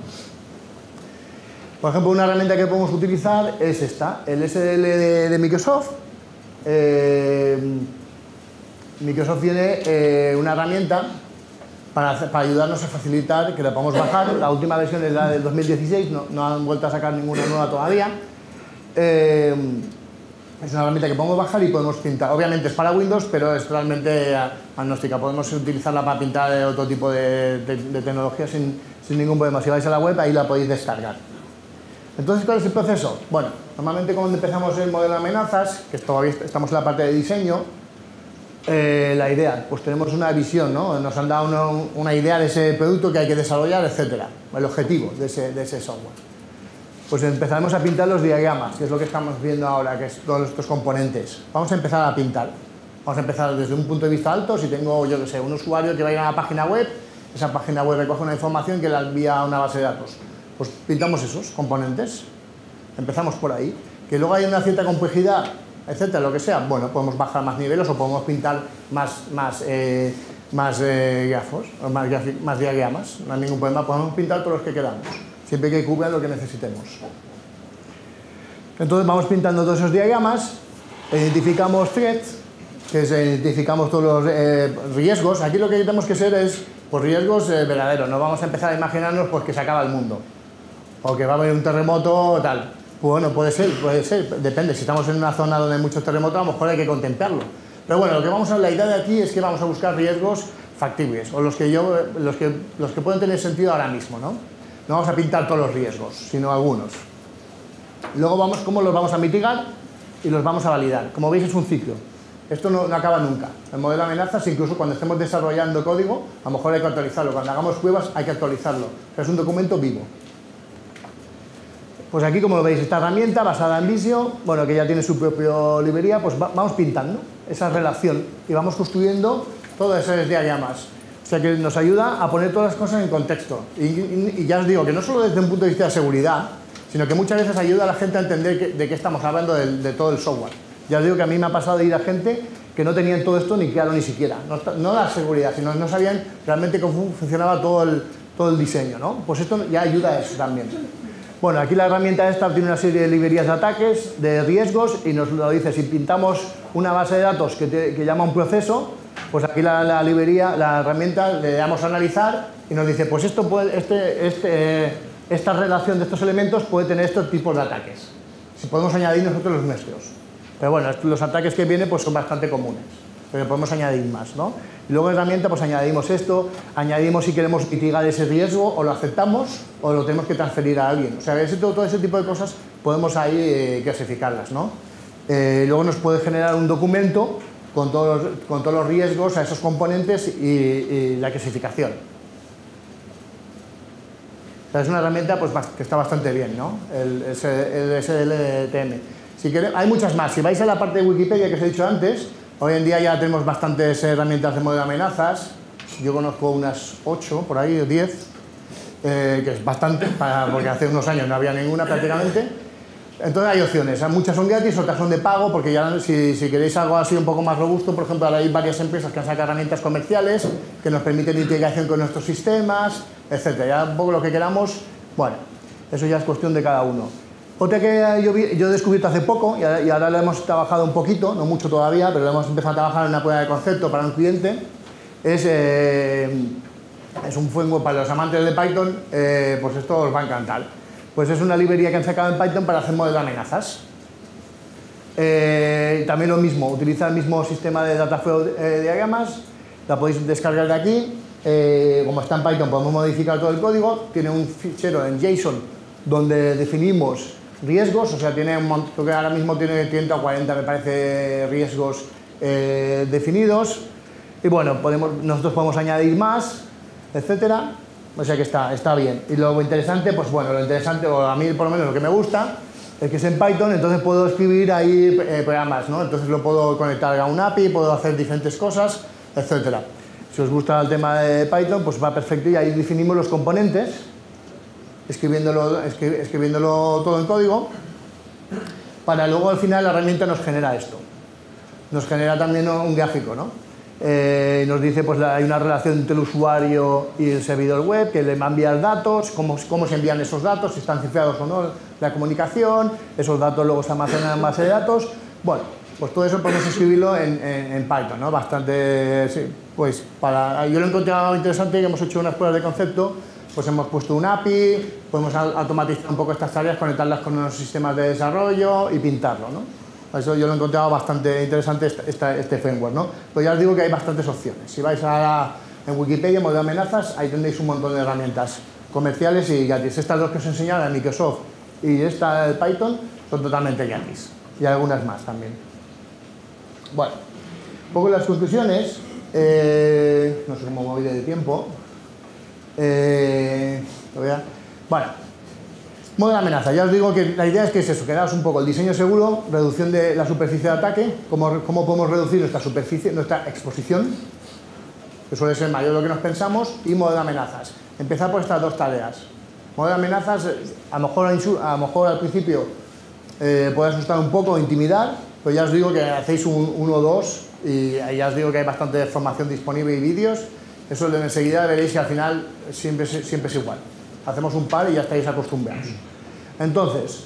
Por ejemplo, una herramienta que podemos utilizar es esta, el SDL de Microsoft. Microsoft tiene una herramienta para ayudarnos a facilitar que la podamos bajar. La última versión es la del 2016, no han vuelto a sacar ninguna nueva todavía. Es una herramienta que podemos bajar y podemos pintar. Obviamente es para Windows, pero es realmente agnóstica. Podemos utilizarla para pintar otro tipo de tecnología sin ningún problema. Si vais a la web, ahí la podéis descargar. Entonces, ¿cuál es el proceso? Bueno, normalmente cuando empezamos el modelo de amenazas, que todavía estamos en la parte de diseño, la idea, pues tenemos una visión, ¿no? Nos han dado una idea de ese producto que hay que desarrollar, etcétera, el objetivo de ese software. Pues empezaremos a pintar los diagramas, que es lo que estamos viendo ahora, que es todos estos componentes. Vamos a empezar a pintar. Vamos a empezar desde un punto de vista alto. Si tengo, yo que sé, un usuario que va a ir a una página web, esa página web recoge una información que la envía a una base de datos. Pues pintamos esos componentes. Empezamos por ahí. Que luego hay una cierta complejidad, etcétera, lo que sea, bueno, podemos bajar más niveles o podemos pintar más grafos, más diagramas, no hay ningún problema, podemos pintar todos los que queramos, siempre que cubran lo que necesitemos. Entonces vamos pintando todos esos diagramas, identificamos threats, que es identificamos todos los riesgos. Aquí lo que tenemos que ser es pues, riesgos verdaderos, no vamos a empezar a imaginarnos pues, que se acaba el mundo, o que va a haber un terremoto o tal. Bueno, puede ser, depende. Si estamos en una zona donde hay muchos terremotos, a lo mejor hay que contemplarlo. Pero bueno, la idea de aquí es que vamos a buscar riesgos factibles, o los que pueden tener sentido ahora mismo, ¿no? No vamos a pintar todos los riesgos, sino algunos. Luego vamos cómo los vamos a mitigar y los vamos a validar. Como veis, es un ciclo. Esto no acaba nunca. El modelo de amenazas, incluso cuando estemos desarrollando código, a lo mejor hay que actualizarlo. Cuando hagamos pruebas, hay que actualizarlo. Es un documento vivo. Pues aquí, como lo veis, esta herramienta basada en Visio, bueno, que ya tiene su propia librería, pues vamos pintando esa relación y vamos construyendo todos esos diagramas. O sea, que nos ayuda a poner todas las cosas en contexto. Y ya os digo que no solo desde un punto de vista de seguridad, sino que muchas veces ayuda a la gente a entender de qué estamos hablando de todo el software. Ya os digo que a mí me ha pasado de ir a gente que no tenían todo esto ni claro ni siquiera. No la seguridad, sino no sabían realmente cómo funcionaba todo el diseño, ¿no? Pues esto ya ayuda a eso también. Bueno, aquí la herramienta esta tiene una serie de librerías de ataques, de riesgos, y nos lo dice. Si pintamos una base de datos que llama un proceso, pues aquí la herramienta le damos a analizar y nos dice, pues esto esta relación de estos elementos puede tener estos tipos de ataques. Si podemos añadir nosotros los nuestros. Pero bueno, los ataques que vienen pues son bastante comunes, pero podemos añadir más, ¿no? Y luego en la herramienta pues añadimos esto, añadimos si queremos mitigar ese riesgo, o lo aceptamos, o lo tenemos que transferir a alguien. O sea, todo ese tipo de cosas podemos ahí clasificarlas, ¿no? Luego nos puede generar un documento con todos los riesgos a esos componentes y la clasificación. O sea, es una herramienta pues, que está bastante bien, ¿no? El SDLTM. Si queréis, hay muchas más. Si vais a la parte de Wikipedia que os he dicho antes, hoy en día ya tenemos bastantes herramientas de modelo de amenazas. Yo conozco unas 8, por ahí, o 10, que es bastante, porque hace unos años no había ninguna prácticamente. Entonces hay opciones. Muchas son gratis, otras son de pago, porque ya si queréis algo así un poco más robusto, por ejemplo, ahora hay varias empresas que han sacado herramientas comerciales que nos permiten integración con nuestros sistemas, etc. Ya un poco lo que queramos, bueno, eso ya es cuestión de cada uno. Otra que yo he descubierto hace poco, y ahora lo hemos trabajado un poquito, no mucho todavía, pero lo hemos empezado a trabajar en una prueba de concepto para un cliente, es un framework para los amantes de Python, pues esto os va a encantar. Pues es una librería que han sacado en Python para hacer modelos de amenazas. También lo mismo, utiliza el mismo sistema de Dataflow diagramas, la podéis descargar de aquí. Como está en Python podemos modificar todo el código, tiene un fichero en JSON donde definimos riesgos, o sea, creo que ahora mismo tiene 30 o 40, me parece, riesgos definidos. Y bueno, nosotros podemos añadir más, etcétera. O sea que está bien. Y lo interesante, pues bueno, o a mí por lo menos lo que me gusta, es que es en Python, entonces puedo escribir ahí programas, ¿no? Entonces lo puedo conectar a un API, puedo hacer diferentes cosas, etcétera. Si os gusta el tema de Python, pues va perfecto y ahí definimos los componentes, escribiéndolo todo en código, para luego al final la herramienta nos genera esto. Nos genera también un gráfico, ¿no? Nos dice pues hay una relación entre el usuario y el servidor web, que le va a enviar datos, cómo se envían esos datos, si están cifrados o no la comunicación, esos datos luego se almacenan en base de datos. Bueno, pues todo eso podemos escribirlo en Python, ¿no? Bastante, sí, pues yo lo he encontrado interesante, que hemos hecho unas pruebas de concepto, pues hemos puesto un API, podemos automatizar un poco estas tareas, conectarlas con unos sistemas de desarrollo y pintarlo, ¿no? Eso yo lo he encontrado bastante interesante este framework, ¿no? Pues ya os digo que hay bastantes opciones. Si vais en Wikipedia, modelo de amenazas, ahí tendréis un montón de herramientas comerciales y gratis. Estas dos que os he enseñado, la Microsoft y esta de Python, son totalmente gratis. Y algunas más también. Bueno, un poco las conclusiones. No sé cómo voy de tiempo. Bueno, modo de amenaza. Ya os digo que la idea es que es eso, que daos un poco el diseño seguro, reducción de la superficie de ataque, cómo podemos reducir nuestra superficie, nuestra exposición, que suele ser mayor de lo que nos pensamos, y modo de amenazas. Empezar por estas dos tareas. Modo de amenazas, a lo mejor al principio puede asustar un poco, intimidar, pero ya os digo que hacéis uno o dos y ya os digo que hay bastante información disponible y vídeos. Eso enseguida veréis que al final siempre es igual. Hacemos un par y ya estáis acostumbrados. Entonces,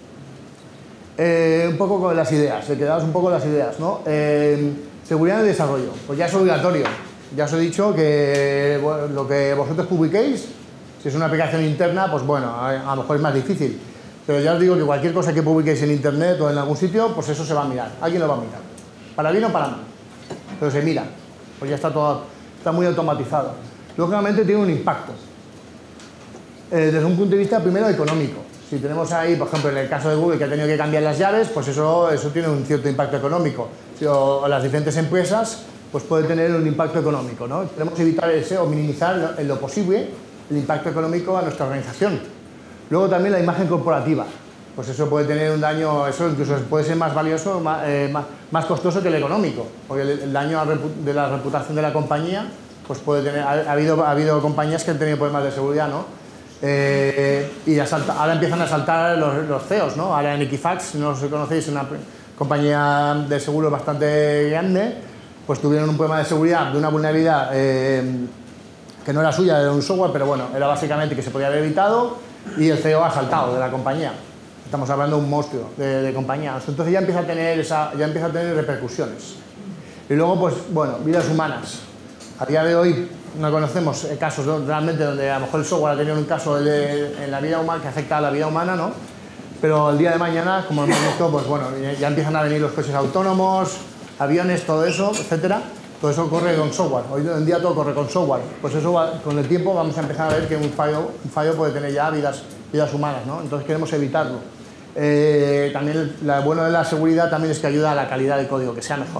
un poco con las ideas, quedaos un poco las ideas, ¿no? Seguridad en el desarrollo, pues ya es obligatorio. Ya os he dicho que bueno, lo que vosotros publiquéis, si es una aplicación interna, pues bueno, a lo mejor es más difícil. Pero ya os digo que cualquier cosa que publiquéis en internet o en algún sitio, pues eso se va a mirar. Alguien lo va a mirar. Para bien o para mal. Pero se mira. Pues ya está todo, está muy automatizado. Lógicamente tiene un impacto. Desde un punto de vista primero económico. Si tenemos ahí, por ejemplo, en el caso de Google que ha tenido que cambiar las llaves, pues eso tiene un cierto impacto económico. O las diferentes empresas, pues puede tener un impacto económico, ¿no? Queremos evitar ese o minimizar en lo posible el impacto económico a nuestra organización. Luego también la imagen corporativa. Pues eso puede tener un daño, eso incluso puede ser más valioso, más costoso que el económico. Porque el daño de la reputación de la compañía, pues puede tener, ha habido compañías que han tenido problemas de seguridad, ¿no? Y ahora empiezan a saltar los CEOs, ¿no? Ahora en Equifax, no sé si conocéis, una compañía de seguros bastante grande, pues tuvieron un problema de seguridad de una vulnerabilidad que no era suya, era un software, pero bueno, era básicamente que se podía haber evitado y el CEO ha saltado de la compañía. Estamos hablando de un monstruo de compañía. Entonces ya empieza a tener repercusiones. Y luego, pues bueno, vidas humanas. A día de hoy no conocemos casos realmente donde a lo mejor el software ha tenido un caso en la vida humana que afecta a la vida humana, ¿no? Pero el día de mañana, como hemos visto, pues bueno, ya empiezan a venir los coches autónomos, aviones, todo eso, etcétera. Todo eso corre con software. Hoy en día todo corre con software. Pues eso con el tiempo vamos a empezar a ver que un fallo puede tener ya vidas humanas, ¿no? Entonces queremos evitarlo. También lo bueno de la seguridad también es que ayuda a la calidad del código, que sea mejor.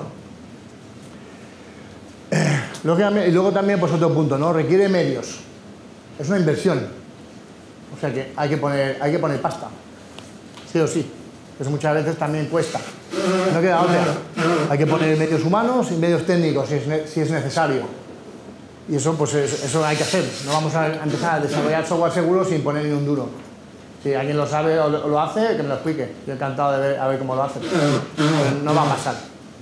Y luego también, pues otro punto, ¿no? Requiere medios. Es una inversión. O sea que hay que poner pasta. Sí o sí. Eso muchas veces también cuesta. No queda otra. Hay que poner medios humanos y medios técnicos si es necesario. Y eso, pues eso hay que hacer. No vamos a empezar a desarrollar software seguro sin poner ni un duro. Si alguien lo sabe o lo hace, que me lo explique. Yo encantado de ver cómo lo hace. Pero no va a pasar.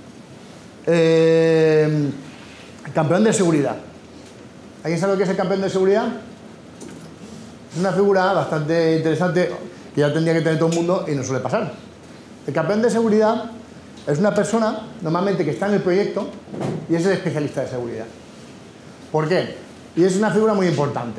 Campeón de seguridad. ¿Alguien sabe lo que es el campeón de seguridad? Es una figura bastante interesante que ya tendría que tener todo el mundo y no suele pasar. El campeón de seguridad es una persona, normalmente, que está en el proyecto y es el especialista de seguridad. ¿Por qué? Y es una figura muy importante.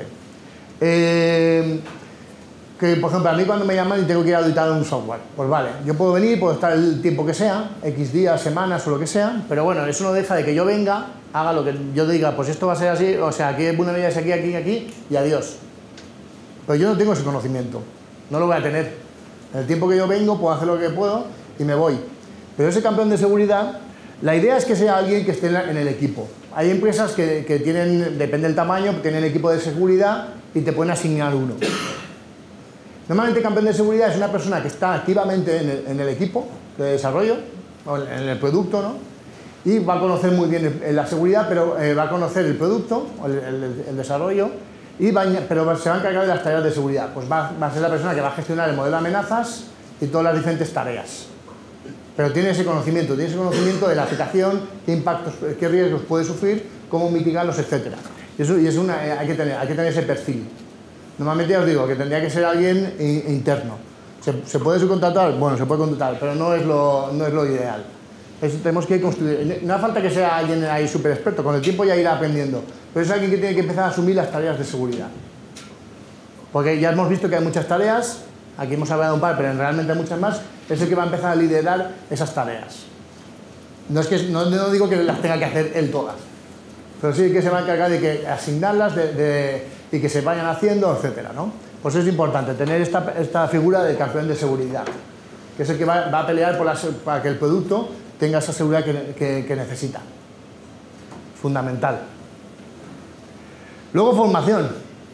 Que, por ejemplo, a mí cuando me llaman y tengo que ir a auditar un software, pues vale, yo puedo venir, puedo estar el tiempo que sea, X días, semanas o lo que sea, pero bueno, eso no deja de que yo venga, haga lo que yo diga, pues esto va a ser así, o sea, aquí hay vulnerabilidades aquí y adiós. Pero yo no tengo ese conocimiento, no lo voy a tener. En el tiempo que yo vengo puedo hacer lo que puedo y me voy. Pero ese campeón de seguridad, la idea es que sea alguien que esté en el equipo. Hay empresas que tienen, depende del tamaño, tienen equipo de seguridad y te pueden asignar uno. Normalmente el campeón de seguridad es una persona que está activamente en el equipo de desarrollo, o en el producto, ¿no? Y va a conocer muy bien la seguridad, pero va a conocer el producto, el desarrollo, pero se va a encargar de las tareas de seguridad. Pues va a ser la persona que va a gestionar el modelo de amenazas y todas las diferentes tareas. Pero tiene ese conocimiento de la aplicación, qué impactos, qué riesgos puede sufrir, cómo mitigarlos, etc. Hay que tener ese perfil. Normalmente ya os digo que tendría que ser alguien interno. ¿Se puede subcontratar? Bueno, se puede contratar, pero no es lo ideal. Tenemos que construir. No hace falta que sea alguien ahí súper experto, con el tiempo ya irá aprendiendo. Pero es alguien que tiene que empezar a asumir las tareas de seguridad. Porque ya hemos visto que hay muchas tareas, aquí hemos hablado un par, pero realmente hay muchas más, es el que va a empezar a liderar esas tareas. No digo que las tenga que hacer él todas, pero sí que se va a encargar de que asignarlas y que se vayan haciendo, etcétera, ¿no? Pues es importante tener esta figura del campeón de seguridad, que es el que va a pelear para que el producto tenga esa seguridad que necesita. Fundamental. Luego, formación.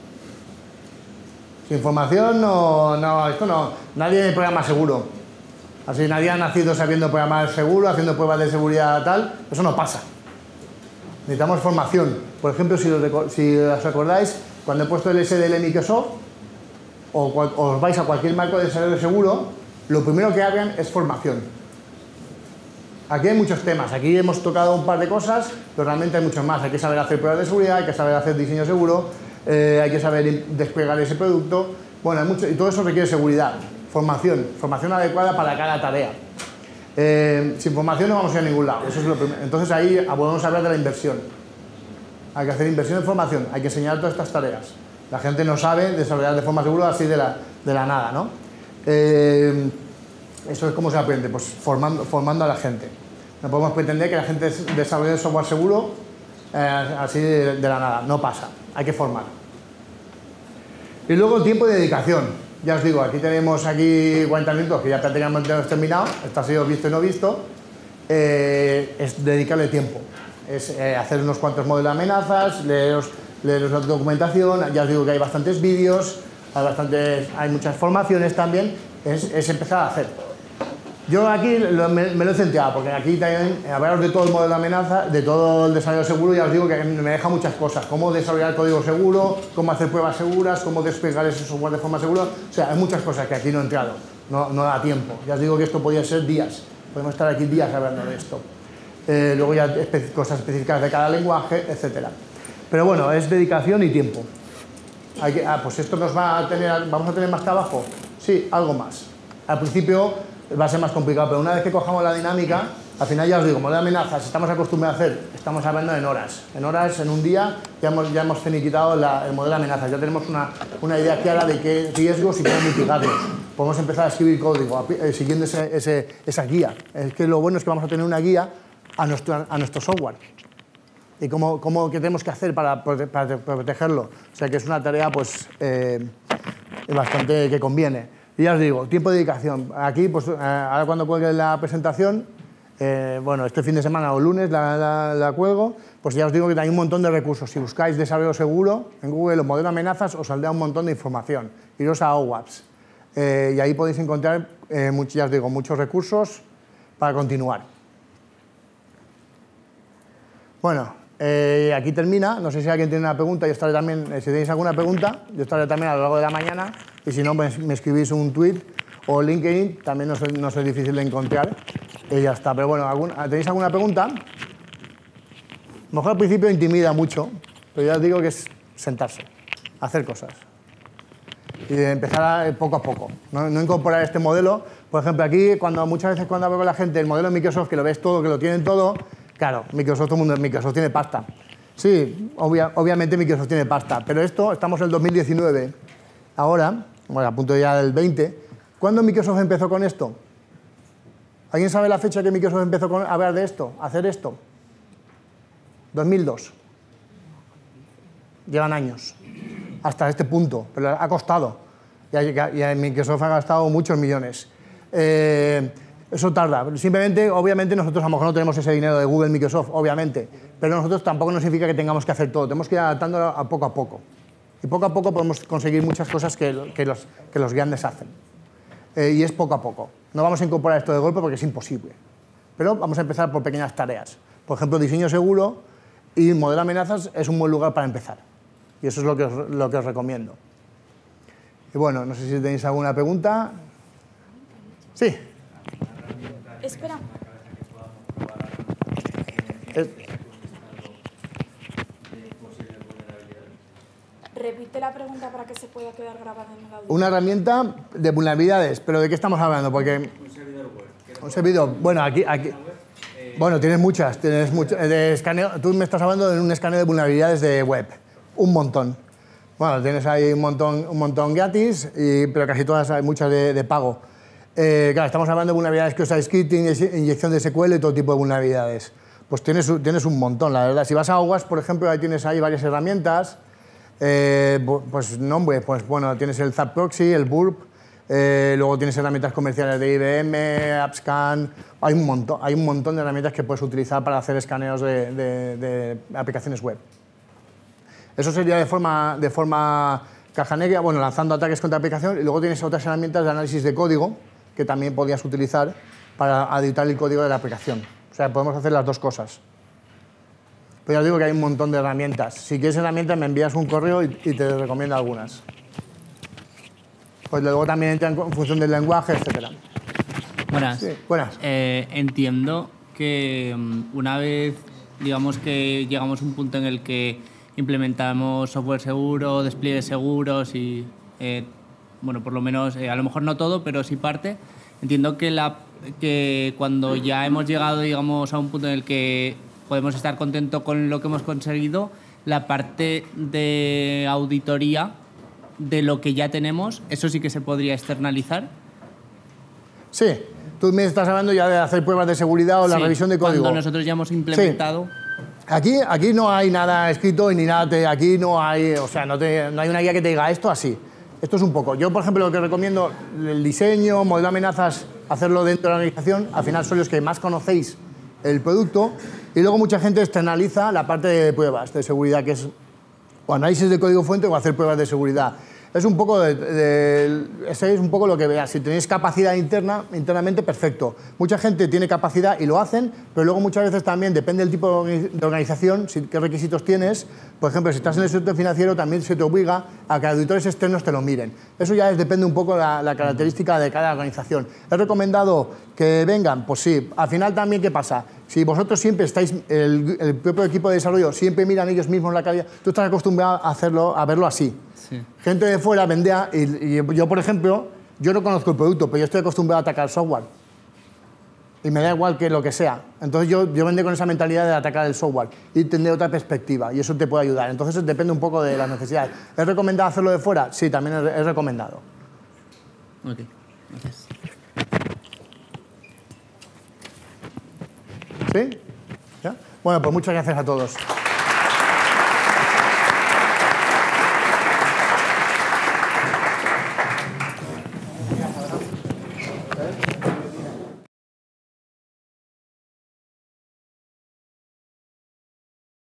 Sin formación, nadie programa seguro. Así, nadie ha nacido sabiendo programar seguro, haciendo pruebas de seguridad tal. Eso no pasa. Necesitamos formación. Por ejemplo, si os acordáis, cuando he puesto el SDL de Microsoft, o os vais a cualquier marco de desarrollo seguro, lo primero que hagan es formación. Aquí hay muchos temas. Aquí hemos tocado un par de cosas, pero realmente hay muchos más. Hay que saber hacer pruebas de seguridad, hay que saber hacer diseño seguro, hay que saber desplegar ese producto. Bueno, hay mucho, y todo eso requiere seguridad. Formación adecuada para cada tarea. Sin formación no vamos a ir a ningún lado. Eso es lo primero. Entonces ahí volvemos a hablar de la inversión. Hay que hacer inversión en formación, hay que enseñar todas estas tareas. La gente no sabe desarrollar de forma segura así de la nada, ¿no? Eso es como se aprende, pues formando a la gente. No podemos pretender que la gente desarrolle software seguro así de la nada. No pasa, hay que formar. Y luego el tiempo de dedicación. Ya os digo, aquí tenemos 40 minutos que ya prácticamente hemos terminado. Esto ha sido visto y no visto. Es dedicarle tiempo. Es hacer unos cuantos modelos de amenazas, leeros la documentación. Ya os digo que hay bastantes vídeos, hay muchas formaciones también. Es empezar a hacer. Yo aquí me lo he centrado, porque aquí también hablaros de todo el modelo de amenaza, de todo el desarrollo seguro, ya os digo que me deja muchas cosas. Cómo desarrollar código seguro, cómo hacer pruebas seguras, cómo desplegar ese software de forma segura. O sea, hay muchas cosas que aquí no he entrado, no da tiempo. Ya os digo que esto podría ser días, podemos estar aquí días hablando de esto. Luego ya cosas específicas de cada lenguaje, etc. Pero bueno, es dedicación y tiempo. Pues esto vamos a tener más trabajo. Sí, algo más. Al principio va a ser más complicado, pero una vez que cojamos la dinámica, al final ya os digo, modelo de amenazas, estamos acostumbrados a hacer, estamos hablando en horas. En horas, en un día, ya hemos finiquitado el modelo de amenazas, ya tenemos una idea clara de qué riesgos y cómo mitigarlos. Podemos empezar a escribir código siguiendo esa guía. Es que lo bueno es que vamos a tener una guía a nuestro software. Y qué tenemos que hacer para protegerlo. O sea que es una tarea pues, bastante que conviene. Y ya os digo, tiempo de dedicación. Aquí, pues ahora cuando cuelgue la presentación, bueno, este fin de semana o lunes la cuelgo, pues ya os digo que hay un montón de recursos. Si buscáis desarrollo seguro en Google o modelo de amenazas, os saldrá un montón de información. Iros a OWASP. Y ahí podéis encontrar, ya os digo, muchos recursos para continuar. Bueno, aquí termina. No sé si alguien tiene una pregunta. Yo estaré también, si tenéis alguna pregunta, yo estaré también a lo largo de la mañana. Y si no, me escribís un tweet o LinkedIn, también no es difícil de encontrar. Y ya está. Pero bueno, ¿tenéis alguna pregunta? A lo mejor al principio intimida mucho, pero ya os digo que es sentarse, hacer cosas. Y empezar poco a poco. No incorporar este modelo. Por ejemplo, aquí, muchas veces cuando hablo con la gente, el modelo de Microsoft, que lo ves todo, que lo tienen todo, claro, todo el mundo Microsoft tiene pasta. Sí, obviamente Microsoft tiene pasta, pero estamos en el 2019. Ahora, bueno, a punto ya del 20, ¿cuándo Microsoft empezó con esto? ¿Alguien sabe la fecha que Microsoft empezó a hablar de esto, a hacer esto? 2002. Llevan años, hasta este punto, pero ha costado. Y Microsoft ha gastado muchos millones. Eso tarda. Simplemente, obviamente, nosotros a lo mejor no tenemos ese dinero de Google, Microsoft, obviamente, pero nosotros tampoco nos significa que tengamos que hacer todo. Tenemos que ir adaptándolo a poco. Y poco a poco podemos conseguir muchas cosas que los grandes hacen. Y es poco a poco. No vamos a incorporar esto de golpe porque es imposible. Pero vamos a empezar por pequeñas tareas. Por ejemplo, diseño seguro y modelo de amenazas es un buen lugar para empezar. Y eso es lo que os recomiendo. Y bueno, no sé si tenéis alguna pregunta. Sí. Espera. Repite la pregunta para que se pueda quedar grabada en el audio. Una herramienta de vulnerabilidades, pero ¿de qué estamos hablando? Porque Un servidor web. un servidor. Bueno, aquí. Bueno, tienes muchas. De escaneo, tú me estás hablando de un escaneo de vulnerabilidades de web. Un montón. Bueno, tienes ahí un montón gratis, pero casi todas hay muchas de pago. Claro, estamos hablando de vulnerabilidades que usáis scripting, inyección de SQL y todo tipo de vulnerabilidades. Pues tienes un montón, la verdad. Si vas a OWASP, por ejemplo, ahí tienes ahí varias herramientas. Pues nombre, pues bueno, tienes el Zap Proxy, el Burp, luego tienes herramientas comerciales de IBM, AppScan. Hay un montón de herramientas que puedes utilizar para hacer escaneos de aplicaciones web. Eso sería de forma caja negra, bueno, lanzando ataques contra aplicación, y luego tienes otras herramientas de análisis de código que también podrías utilizar para auditar el código de la aplicación. O sea, podemos hacer las dos cosas. Pero ya os digo que hay un montón de herramientas. Si quieres herramientas, me envías un correo y te recomiendo algunas. Pues luego también entra en función del lenguaje, etc. Buenas. Sí, buenas. Entiendo que una vez, digamos que llegamos a un punto en el que implementamos software seguro, despliegues seguros y, bueno, por lo menos, a lo mejor no todo, pero sí parte. Entiendo que cuando ya hemos llegado, digamos, a un punto en el que podemos estar contentos con lo que hemos conseguido, la parte de auditoría de lo que ya tenemos, ¿eso sí que se podría externalizar? Sí. Tú me estás hablando ya de hacer pruebas de seguridad o la revisión de código. Cuando nosotros ya hemos implementado... Sí. Aquí no hay nada escrito y ni nada, aquí no hay, o sea, no hay una guía que te diga esto así. Esto es un poco. Yo, por ejemplo, lo que recomiendo, el diseño, modelo de amenazas, hacerlo dentro de la organización, al final son los que más conocéis el producto, y luego mucha gente externaliza la parte de pruebas de seguridad, que es o análisis de código fuente o hacer pruebas de seguridad. Es un poco ese es un poco lo que veas. Si tenéis capacidad internamente, perfecto. Mucha gente tiene capacidad y lo hacen, pero luego muchas veces también depende del tipo de organización, qué requisitos tienes. Por ejemplo, si estás en el sector financiero, también se te obliga a que auditores externos te lo miren. Eso ya depende un poco de la característica de cada organización. ¿Es recomendado que vengan? Pues sí. Al final también, ¿qué pasa? Si vosotros siempre estáis, el propio equipo de desarrollo, siempre miran ellos mismos la calidad, tú estás acostumbrado a verlo así. Sí. Gente de fuera vendía, y yo, por ejemplo, yo no conozco el producto, pero yo estoy acostumbrado a atacar software. Y me da igual que lo que sea. Entonces yo vendé con esa mentalidad de atacar el software y tener otra perspectiva, y eso te puede ayudar. Entonces depende un poco de las necesidades. ¿Es recomendado hacerlo de fuera? Sí, también es recomendado. Ok, gracias. ¿Sí? ¿Ya? Bueno, pues muchas gracias a todos.